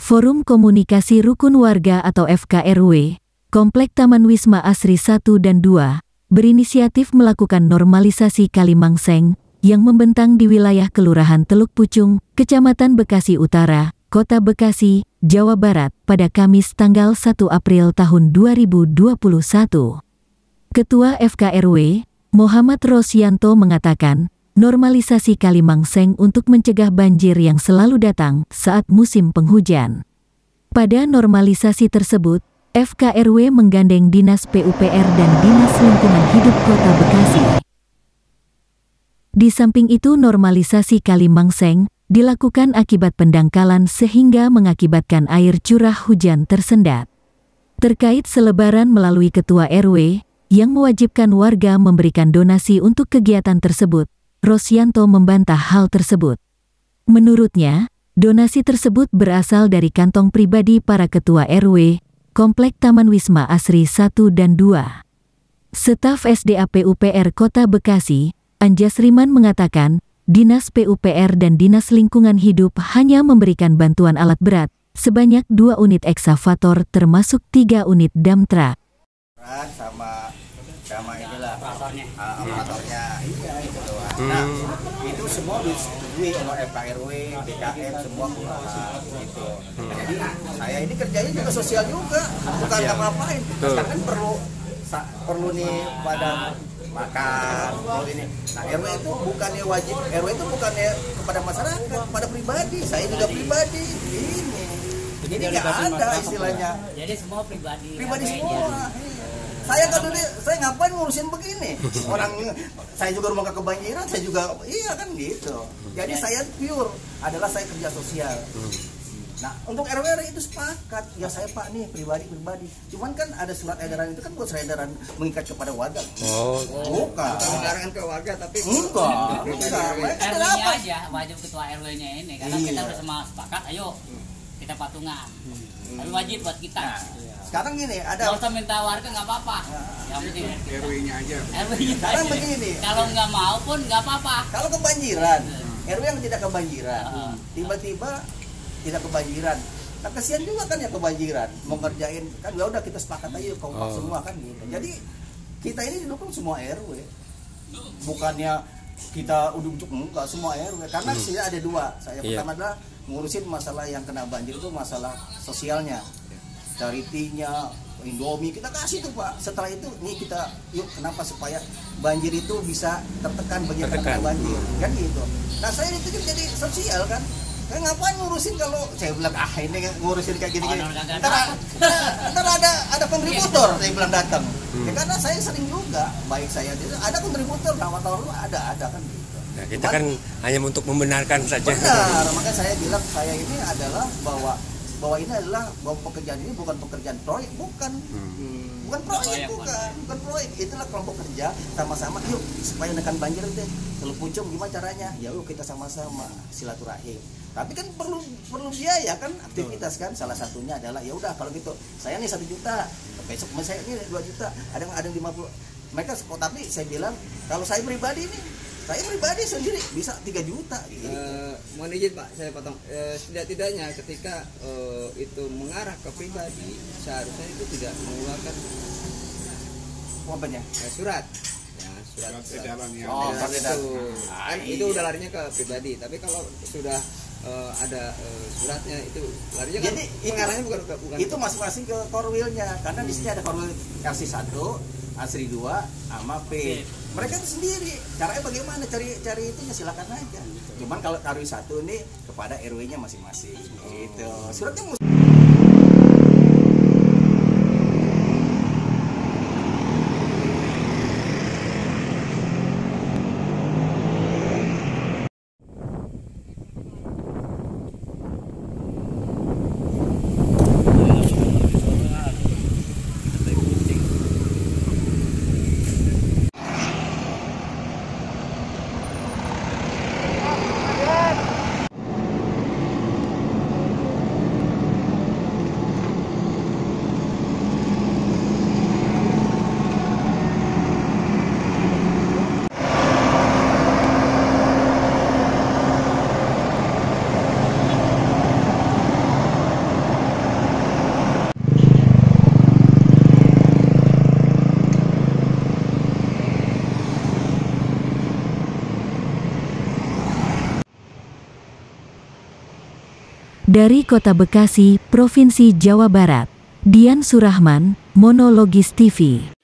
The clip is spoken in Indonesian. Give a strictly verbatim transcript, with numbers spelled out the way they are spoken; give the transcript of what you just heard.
Forum Komunikasi Rukun Warga atau F K R W, Komplek Taman Wisma Asri satu dan dua, berinisiatif melakukan normalisasi Kalimangseng yang membentang di wilayah Kelurahan Teluk Pucung, Kecamatan Bekasi Utara, Kota Bekasi, Jawa Barat pada Kamis tanggal satu April tahun dua ribu dua puluh satu. Ketua F K R W, Muhammad Rosyanto mengatakan, normalisasi Kalimangseng untuk mencegah banjir yang selalu datang saat musim penghujan. Pada normalisasi tersebut, F K R W menggandeng Dinas P U P R dan Dinas Lingkungan Hidup Kota Bekasi. Di samping itu normalisasi Kalimangseng dilakukan akibat pendangkalan sehingga mengakibatkan air curah hujan tersendat. Terkait selebaran melalui Ketua R W, yang mewajibkan warga memberikan donasi untuk kegiatan tersebut, Rosyanto membantah hal tersebut. Menurutnya, donasi tersebut berasal dari kantong pribadi para Ketua R W, Komplek Taman Wisma Asri satu dan dua. Staf S D A P U P R Kota Bekasi, Anjas Riman mengatakan, Dinas P U P R dan Dinas Lingkungan Hidup hanya memberikan bantuan alat berat, sebanyak dua unit ekskavator termasuk tiga unit dump truck. sama sama inilah operatornya gitu doang. Nah, itu semua disetujui oleh F K R W, B K M semua kelurahan gitu. Jadi saya ini kerjanya juga sosial juga, bukan ngapa-ngapain. Sekarang kan perlu perlu nih pada makan, perlu ini. Nah, R W itu bukannya wajib, R W itu bukannya kepada masyarakat, kepada pribadi. Saya juga pribadi. Ini. Jadi nggak ada istilahnya. Jadi semua pribadi. Pribadi semua. Saya kan dulu, saya ngapain ngurusin begini? Orang saya juga rumah kebanjiran, saya juga iya kan gitu. Jadi saya pure adalah saya kerja sosial. Nah, untuk R W R itu sepakat. Ya saya Pak nih pribadi-pribadi. Cuman kan ada surat edaran itu kan buat surat edaran mengikat kepada warga. Oh, bukan. Edaran ke warga tapi enggak. R W-nya aja wajib ketua R W-nya ini karena kita udah sama sepakat, ayo kita patungan. Tapi wajib buat kita. Sekarang gini, ada nggak usah minta warga nggak apa-apa. Yang penting R W-nya aja. R W-nya Sekarang aja. begini. Kalau nggak mau pun nggak apa-apa. Kalau kebanjiran, R W yang tidak kebanjiran, tiba-tiba tidak kebanjiran. Nah, kasihan juga kan ya kebanjiran. Mau ngerjain kan ya udah kita sepakat aja kompak semua kan gitu. Jadi kita ini didukung semua R W. Bukannya kita ujuk-ujuk enggak, semua R W. Karena hmm. saya ada dua. Saya yeah. pertama adalah ngurusin masalah yang kena banjir itu masalah sosialnya. Charity-nya, Indomie kita kasih tuh Pak. Setelah itu nih kita yuk kenapa supaya banjir itu bisa tertekan bagi tertekan banjir kan gitu. Nah saya itu jadi sosial kan. Saya ngapain ngurusin kalau saya bilang ah ini ngurusin kayak gini-gini. Oh, ntar, ntar ada ada kontributor saya bilang datang. Hmm. Ya, karena saya sering juga baik saya ada kontributor nama tahun ada ada kan gitu. Nah, kita Cuman, kan hanya untuk membenarkan saja. Benar, makanya saya bilang saya ini adalah bahwa bahwa ini adalah bahwa pekerjaan ini bukan pekerjaan proyek, bukan hmm. bukan proyek, bukan bukan proyek, itulah kelompok kerja sama-sama yuk supaya menekan banjir deh. Teluk Pucung gimana caranya? Ya yuk kita sama-sama silaturahim. Tapi kan perlu perlu biaya kan aktivitas kan. Salah satunya adalah ya udah kalau gitu saya nih satu juta, besok saya ini dua juta, ada yang ada yang lima puluh. Mereka tapi saya bilang kalau saya pribadi nih saya pribadi sendiri bisa tiga juta gitu. Uh, mohon izin Pak, saya potong. Uh, setidak-tidaknya ketika uh, itu mengarah ke pribadi, seharusnya itu tidak mengeluarkan apanya? Uh, surat. Ya, surat edaran yang oh, itu. Ah, kan itu udah larinya ke pribadi. Tapi kalau sudah uh, ada uh, suratnya itu larinya jadi kan pengarahnya bukan bukan itu masing-masing ke korwilnya karena hmm. di sini ada korwil R C satu, Asri dua sama P. Mereka itu sendiri. Caranya bagaimana cari cari itunya silakan aja. Cuman kalau R W satu ini kepada R W-nya masing-masing. Gitu. Suratnya Dari Kota Bekasi, Provinsi Jawa Barat, Dian Surahman, Monologis T V.